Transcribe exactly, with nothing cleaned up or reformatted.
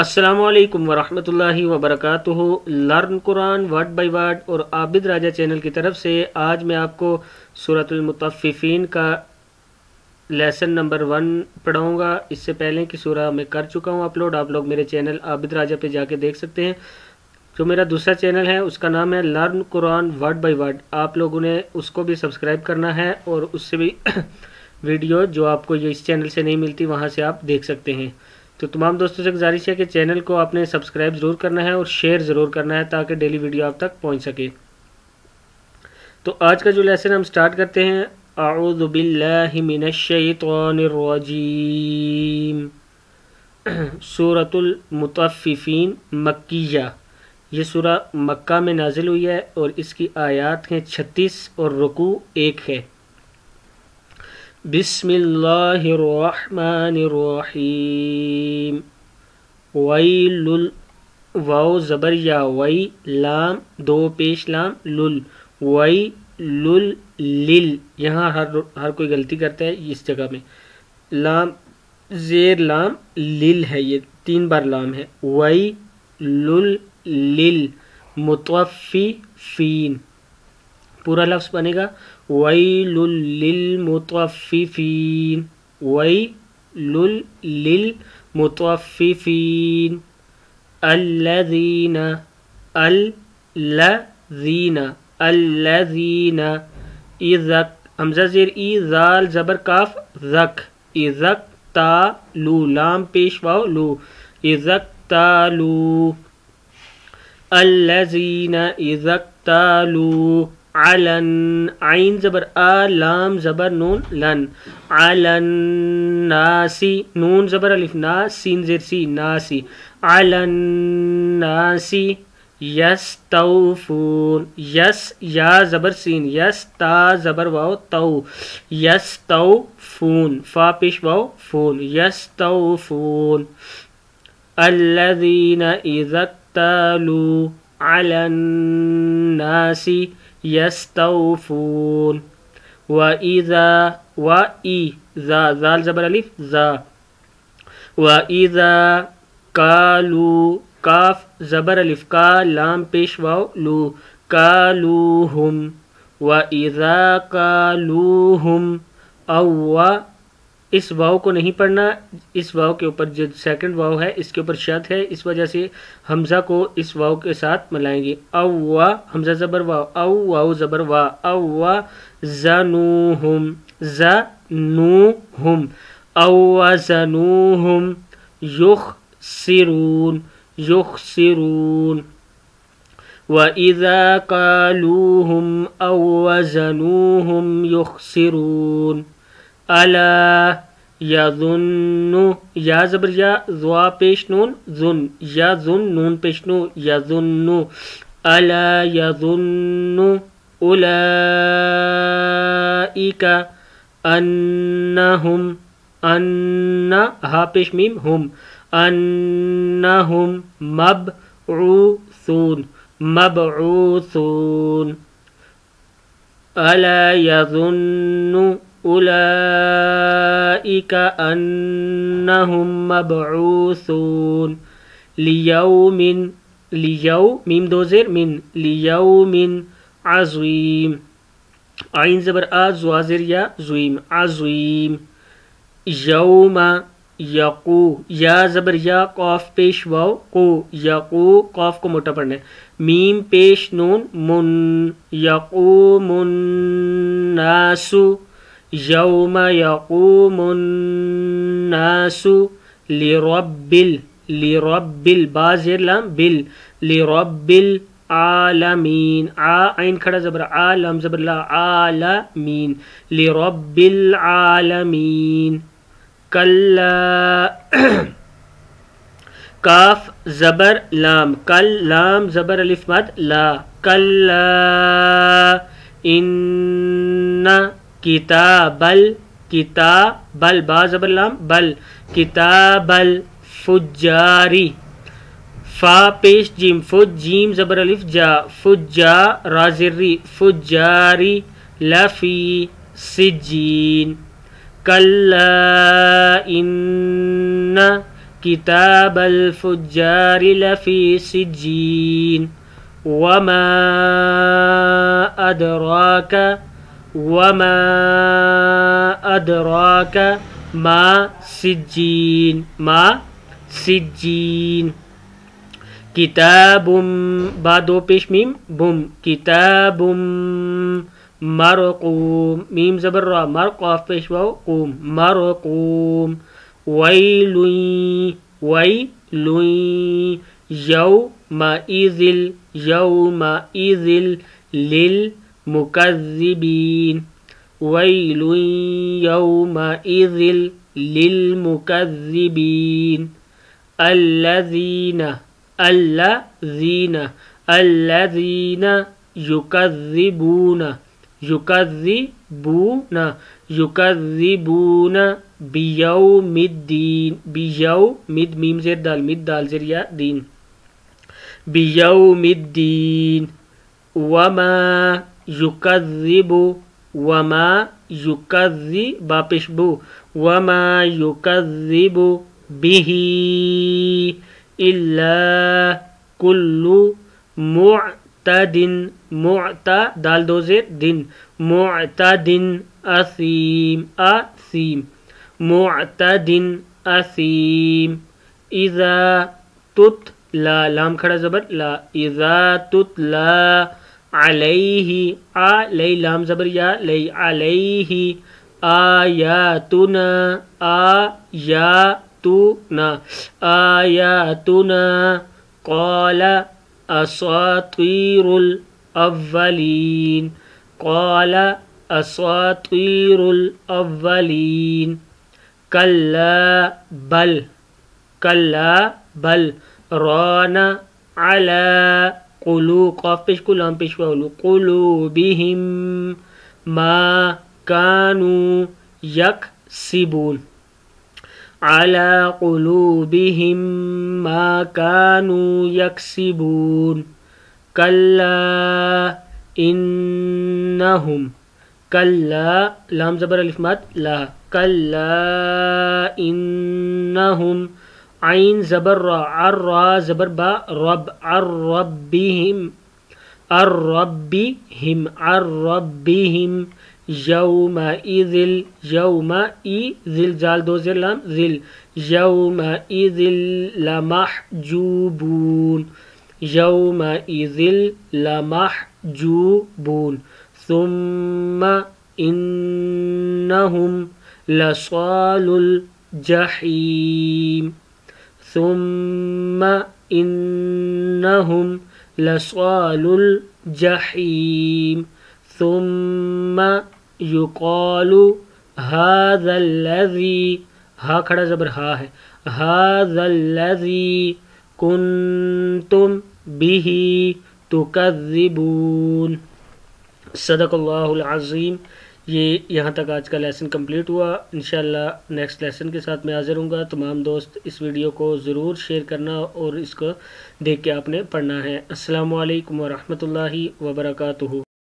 السلام علیکم ورحمۃ اللہ وبرکاتہ۔ Learn Quran word by word اور عابد راجہ چینل کی طرف سے آج میں آپ کو سورۃ المطففین کا لیسن نمبر ون پڑھاؤں گا۔ اس سے پہلے کی سورہ میں کر چکا ہوں اپلوڈ، آپ لوگ میرے چینل عابد راجہ پہ جا کے دیکھ سکتے ہیں۔ جو میرا دوسرا چینل ہے اس کا نام ہے learn Quran word by word, آپ لوگوں نے اس کو بھی سبسکرائب کرنا ہے اور اس سے بھی ویڈیو جو آپ کو اس چینل سے نہیں ملتی وہاں سے آپ دیکھ سکتے ہیں۔ تو تمام دوستوں سے گزارش ہے کہ چینل کو آپ نے سبسکرائب ضرور کرنا ہے اور شیئر ضرور کرنا ہے تاکہ ڈیلی ویڈیو آپ تک پہنچ سکے۔ تو آج کا جو لیسن ہم سٹارٹ کرتے ہیں، اعوذ باللہ من الشیطان الرجیم۔ سورۃ المطففین مکیہ، یہ سورہ مکہ میں نازل ہوئی ہے اور اس کی آیات ہیں چھتیس اور رکوع ایک ہے۔ بسم اللہ الرحمن الرحیم۔ ویل، واو زبر یا وی، لام دو پیش لام، لل، ویل لل، یہاں ہر ہر کوئی غلطی کرتا ہے اس جگہ میں، لام زیر لام لل ہے، یہ تین بار لام ہے۔ ویل لل مطففین، پورا لفظ بنے گا ویل للمطففین، ویل للمطففین، الذین الذین الذین اذا، حمزہ زیر ای، ذال زبر کاف، ذک، اذا تالو، لام پیش واو لو، اذا تالو، الذین اذا تالو، علن، عین زبر آ، لام زبر نون، لن، علن ناسی، نون زبر الف نا، سین زیر سی، ناسی، علن ناسی یستوفون، یس یا زبر سین، یس تا زبر واو تو، یستوفون، فا پیش واو فون، یستوفون، الذین اذا اکتالوا علی الناس یستوفون، وَإِذَا، وَإِذَا، ذال زبر الف ذا، وَإِذَا قَالُوا، کاف زبر الف کا، لام پیش واو لو، قَالُوهُمْ، وَإِذَا قَالُوهُمْ، او اس واو کو نہیں پڑھنا، اس واو کے اوپر جو سیکنڈ واو ہے اس کے اوپر شد ہے، اس وجہ سے حمزہ کو اس واو کے ساتھ ملائیں گے۔ او حمزہ زبر واو، او واو زبر وا، او زنوہم، زنوہم، او زنوہم، یخسرون، یخسرون، وَإِذَا قَالُوهُمْ أَوْ وَزَنُوهُمْ يُخْسِرُونَ، الا یظن، یا زبر یا، ذوا پیش نون، ظن، یا ظن نون پیش نو، یظن، الا یظن اولئک انہم، ان ہا پیش میم ہم، انہم مبعوثون، مبعوثون، الا یظن اولئک انہم مبعوثون، لیوم، لیو میم دو زیر من، لیوم عظیم، عین زبر آ، زوا زیر یا، زویم، عظیم، یوم یقو، یا زبر یا، قاف پیش واو قو، یقو، قاف کو موٹا پڑھنا ہے، میم پیش نون من، یقوم الناس، یوم یقوم الناس لرب، لرب، با زیر لام بل، لرب العالمین، آ عین کھڑا زبر آ، لام زبر لا، عالمین، لرب العالمین، کلا، کاف زبر لام، کل، لام زبر الف مد لا، کلا ان کتاب ال، کتاب ال، با زبر لام بل، کتاب الفجاری، فا پیش جیم، فج جیم زبر الف جا، فجا را زر ری، فجاری، لفی سجین، کلا ان کتاب الفجار لفی سجین وما ادراک وما ادراک ما سجین ما سجین کتاب با دو پیش میم بم کتاب مرقوم میم زبر را مرقاف پیش واو قوم مرقوم ویل ویل یومئذ یومئذ للمکذبین ویل یومئذ للمکذبین الذین الذین الذین یکذبون یکذبون یکذبون بیوم الدین بیوم میم زیر دال مد دال زیر یا دین بیوم الدین وما یکذب وما یکذب با پیشبو وما یکذب به الا کل معتد معتا دال دو زیر دن معتد اثیم اثیم معتد اثیم اذا تتلا لام کھڑا زبر لا اذا تتلا علیہ علی لام زبر یا لی علیہ آیاتنا آیاتنا آیاتنا قال اساطیر الاولین قال اساطیر الاولین کلا بل کلا بل ران علی قلوب قاف پیش کو لام پیش واولو قلوبہم ما کانوا یکسبون علی قلوبہم ما کانوا یکسبون کلا انہم کلا لام زبر الف مد لا کلا انہم عین زبر را عرا زبر با رب عربہم عربہم عربہم یومئذ یومئذ زال دو زر لام ذل یومئذ لمحجوبون یومئذ لمحجوبون ثم انہم لصال الجحیم ثم انہم لصال الجحیم ثم یقال هذا الذی ہا کھڑا زبر ہا ہے هذا الذی کنتم به تکذبون صدق اللہ العظیم. یہ یہاں تک آج کا لیسن کمپلیٹ ہوا. انشاءاللہ نیکسٹ لیسن کے ساتھ میں حاضر ہوں گا. تمام دوست اس ویڈیو کو ضرور شیئر کرنا اور اس کو دیکھ کے آپ نے پڑھنا ہے. السلام علیکم ورحمۃ اللہ وبرکاتہ.